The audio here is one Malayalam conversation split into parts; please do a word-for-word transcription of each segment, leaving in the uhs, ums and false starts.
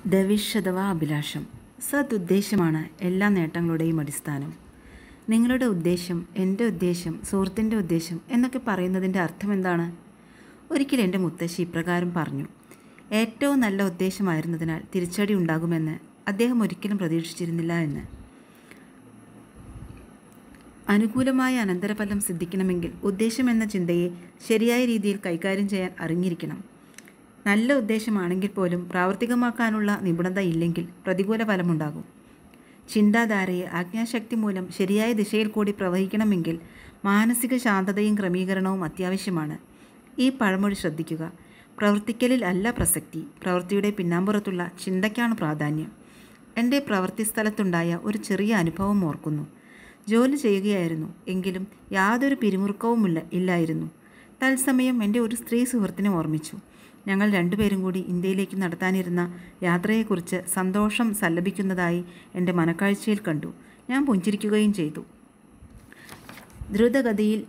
ദവിഷ് അഥവാ അഭിലാഷം. സദുദ്ദേശമാണ് എല്ലാ നേട്ടങ്ങളുടെയും അടിസ്ഥാനം. നിങ്ങളുടെ ഉദ്ദേശം, എൻ്റെ ഉദ്ദേശം, സുഹൃത്തിൻ്റെ ഉദ്ദേശം എന്നൊക്കെ പറയുന്നതിൻ്റെ അർത്ഥം എന്താണ്? ഒരിക്കൽ എൻ്റെ മുത്തശ്ശി ഇപ്രകാരം പറഞ്ഞു. ഏറ്റവും നല്ല ഉദ്ദേശമായിരുന്നതിനാൽ തിരിച്ചടി ഉണ്ടാകുമെന്ന് അദ്ദേഹം ഒരിക്കലും പ്രതീക്ഷിച്ചിരുന്നില്ല എന്ന്. അനുകൂലമായ അനന്തരഫലം സിദ്ധിക്കണമെങ്കിൽ ഉദ്ദേശം എന്ന ചിന്തയെ ശരിയായ രീതിയിൽ കൈകാര്യം ചെയ്യാൻ അറിഞ്ഞിരിക്കണം. നല്ല ഉദ്ദേശമാണെങ്കിൽ പോലും പ്രാവർത്തികമാക്കാനുള്ള നിപുണത ഇല്ലെങ്കിൽ പ്രതികൂല ഫലമുണ്ടാകും. ചിന്താധാരയെ ആജ്ഞാശക്തി മൂലം ശരിയായ ദിശയിൽ കൂടി പ്രവഹിക്കണമെങ്കിൽ മാനസിക ശാന്തതയും ക്രമീകരണവും അത്യാവശ്യമാണ്. ഈ പഴമൊഴി ശ്രദ്ധിക്കുക. പ്രവർത്തിക്കലിൽ അല്ല പ്രസക്തി, പ്രവൃത്തിയുടെ പിന്നാമ്പുറത്തുള്ള ചിന്തയ്ക്കാണ് പ്രാധാന്യം. എൻ്റെ പ്രവൃത്തി സ്ഥലത്തുണ്ടായ ഒരു ചെറിയ അനുഭവം ഓർക്കുന്നു. ജോലി ചെയ്യുകയായിരുന്നു, എങ്കിലും യാതൊരു പിരിമുറുക്കവുമില്ല ഇല്ലായിരുന്നു. തത്സമയം എൻ്റെ ഒരു സ്ത്രീ സുഹൃത്തിനെ ഓർമ്മിച്ചു. ഞങ്ങൾ രണ്ടുപേരും കൂടി ഇന്ത്യയിലേക്ക് നടത്താനിരുന്ന യാത്രയെക്കുറിച്ച് സന്തോഷം സല്ലപിക്കുന്നതായി എൻ്റെ മനക്കാഴ്ചയിൽ കണ്ടു. ഞാൻ പുഞ്ചിരിക്കുകയും ചെയ്തു. ദ്രുതഗതിയിൽ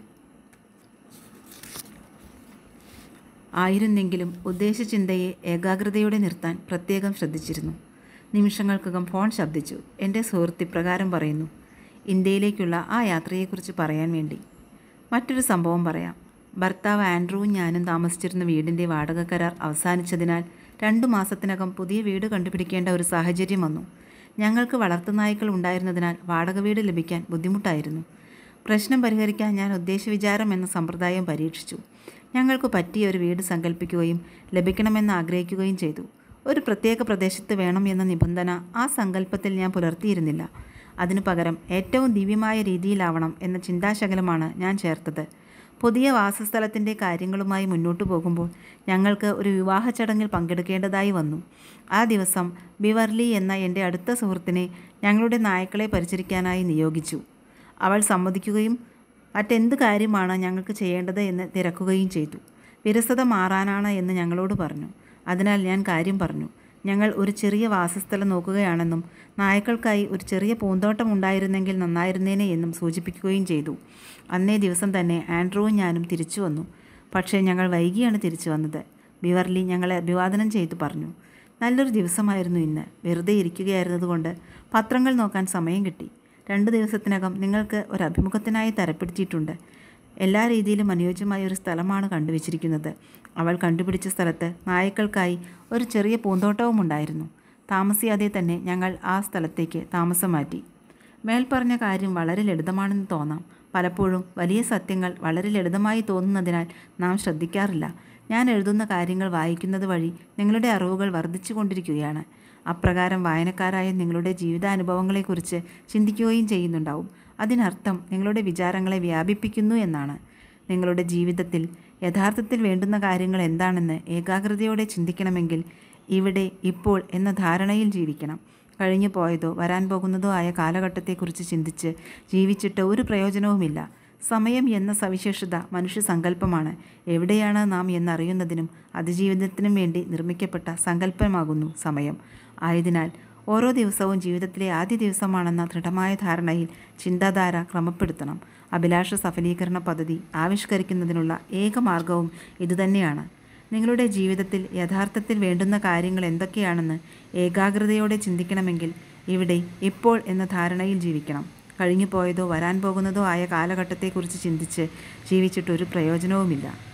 ആയിരുന്നെങ്കിലും ഉദ്ദേശചിന്തയെ ഏകാഗ്രതയോടെ നിർത്താൻ പ്രത്യേകം ശ്രദ്ധിച്ചിരുന്നു. നിമിഷങ്ങൾക്കകം ഫോൺ ശബ്ദിച്ചു. എൻ്റെ സുഹൃത്ത് ഇപ്രകാരം പറയുന്നു. ഇന്ത്യയിലേക്കുള്ള ആ യാത്രയെക്കുറിച്ച് പറയാൻ വേണ്ടി. മറ്റൊരു സംഭവം പറയാം. ഭർത്താവ് ആൻഡ്രൂവും ഞാനും താമസിച്ചിരുന്ന വീടിൻ്റെ വാടക കരാർ അവസാനിച്ചതിനാൽ രണ്ടു മാസത്തിനകം പുതിയ വീട് കണ്ടുപിടിക്കേണ്ട ഒരു സാഹചര്യം വന്നു. ഞങ്ങൾക്ക് വളർത്തുനായ്ക്കൾ ഉണ്ടായിരുന്നതിനാൽ വാടക വീട് ലഭിക്കാൻ ബുദ്ധിമുട്ടായിരുന്നു. പ്രശ്നം പരിഹരിക്കാൻ ഞാൻ ഉദ്ദേശവിചാരം എന്ന സമ്പ്രദായം പരീക്ഷിച്ചു. ഞങ്ങൾക്ക് പറ്റിയ ഒരു വീട് സങ്കല്പിക്കുകയും ലഭിക്കണമെന്ന് ആഗ്രഹിക്കുകയും ചെയ്തു. ഒരു പ്രത്യേക പ്രദേശത്ത് വേണം എന്ന നിബന്ധന ആ സങ്കല്പത്തിൽ ഞാൻ പുലർത്തിയിരുന്നില്ല. അതിനു പകരം ഏറ്റവും ദിവ്യമായ രീതിയിലാവണം എന്ന ചിന്താശകലമാണ് ഞാൻ ചേർത്തത്. പുതിയ വാസസ്ഥലത്തിൻ്റെ കാര്യങ്ങളുമായി മുന്നോട്ടു പോകുമ്പോൾ ഞങ്ങൾക്ക് ഒരു വിവാഹ ചടങ്ങിൽ പങ്കെടുക്കേണ്ടതായി വന്നു. ആ ദിവസം ബിവർലി എന്ന എൻ്റെ അടുത്ത സുഹൃത്തിനെ ഞങ്ങളുടെ നായ്ക്കളെ പരിചരിക്കാനായി നിയോഗിച്ചു. അവൾ സമ്മതിക്കുകയും മറ്റെന്ത് കാര്യമാണ് ഞങ്ങൾക്ക് ചെയ്യേണ്ടത് എന്ന് തിരക്കുകയും ചെയ്തു. വിരസത മാറാനാണ് എന്ന് ഞങ്ങളോട് പറഞ്ഞു. അതിനാൽ ഞാൻ കാര്യം പറഞ്ഞു. ഞങ്ങൾ ഒരു ചെറിയ വാസസ്ഥലം നോക്കുകയാണെന്നും നായ്ക്കൾക്കായി ഒരു ചെറിയ പൂന്തോട്ടം ഉണ്ടായിരുന്നെങ്കിൽ നന്നായിരുന്നേനെ എന്നും സൂചിപ്പിക്കുകയും ചെയ്തു. അന്നേ ദിവസം തന്നെ ആൻഡ്രൂവും ഞാനും തിരിച്ചു വന്നു. പക്ഷേ ഞങ്ങൾ വൈകിയാണ് തിരിച്ചു വന്നത്. ബിവർലി ഞങ്ങളെ അഭിവാദനം ചെയ്തു പറഞ്ഞു. നല്ലൊരു ദിവസമായിരുന്നു ഇന്ന്. വെറുതെ ഇരിക്കുകയായിരുന്നതുകൊണ്ട് പത്രങ്ങൾ നോക്കാൻ സമയം കിട്ടി. രണ്ട് ദിവസത്തിനകം നിങ്ങൾക്ക് ഒരു അഭിമുഖത്തിനായി തരപ്പെടുത്തിയിട്ടുണ്ട്. എല്ലാ രീതിയിലും അനുയോജ്യമായ ഒരു സ്ഥലമാണ് കണ്ടുവച്ചിരിക്കുന്നത്. അവൾ കണ്ടുപിടിച്ച സ്ഥലത്ത് നായ്ക്കൾക്കായി ഒരു ചെറിയ പൂന്തോട്ടവും ഉണ്ടായിരുന്നു. താമസിയാതെ തന്നെ ഞങ്ങൾ ആ സ്ഥലത്തേക്ക് താമസം മാറ്റി. മേൽപ്പറഞ്ഞ കാര്യം വളരെ ലളിതമാണെന്ന് തോന്നാം. പലപ്പോഴും വലിയ സത്യങ്ങൾ വളരെ ലളിതമായി തോന്നുന്നതിനാൽ നാം ശ്രദ്ധിക്കാറില്ല. ഞാൻ എഴുതുന്ന കാര്യങ്ങൾ വായിക്കുന്നത് വഴി നിങ്ങളുടെ അറിവുകൾ വർദ്ധിച്ചു കൊണ്ടിരിക്കുകയാണ്. അപ്രകാരം വായനക്കാരായ നിങ്ങളുടെ ജീവിതാനുഭവങ്ങളെക്കുറിച്ച് ചിന്തിക്കുകയും ചെയ്യുന്നുണ്ടാവും. അതിനർത്ഥം നിങ്ങളുടെ വിചാരങ്ങളെ വ്യാപിപ്പിക്കുന്നു എന്നാണ്. നിങ്ങളുടെ ജീവിതത്തിൽ യഥാർത്ഥത്തിൽ വേണ്ടുന്ന കാര്യങ്ങൾ എന്താണെന്ന് ഏകാഗ്രതയോടെ ചിന്തിക്കണമെങ്കിൽ ഇവിടെ, ഇപ്പോൾ എന്ന ധാരണയിൽ ജീവിക്കണം. കഴിഞ്ഞു പോയതോ വരാൻ പോകുന്നതോ ആയ കാലഘട്ടത്തെക്കുറിച്ച് ചിന്തിച്ച് ജീവിച്ചിട്ട് ഒരു പ്രയോജനവുമില്ല. സമയം എന്ന സവിശേഷത മനുഷ്യ സങ്കല്പമാണ്. എവിടെയാണ് നാം എന്നറിയുന്നതിനും അതിജീവിതത്തിനും വേണ്ടി നിർമ്മിക്കപ്പെട്ട സങ്കല്പമാകുന്നു സമയം. ആയതിനാൽ ഓരോ ദിവസവും ജീവിതത്തിലെ ആദ്യ ദിവസമാണെന്ന ദൃഢമായ ധാരണയിൽ ചിന്താധാര ക്രമപ്പെടുത്തണം. അഭിലാഷ സഫലീകരണ പദ്ധതി ആവിഷ്കരിക്കുന്നതിനുള്ള ഏക മാർഗവും ഇതുതന്നെയാണ്. നിങ്ങളുടെ ജീവിതത്തിൽ യഥാർത്ഥത്തിൽ വേണ്ടുന്ന കാര്യങ്ങൾ എന്തൊക്കെയാണെന്ന് ഏകാഗ്രതയോടെ ചിന്തിക്കണമെങ്കിൽ ഇവിടെ, ഇപ്പോൾ എന്ന ധാരണയിൽ ജീവിക്കണം. കഴിഞ്ഞു പോയതോ വരാൻ പോകുന്നതോ ആയ കാലഘട്ടത്തെക്കുറിച്ച് ചിന്തിച്ച് ജീവിച്ചിട്ടൊരു പ്രയോജനവുമില്ല.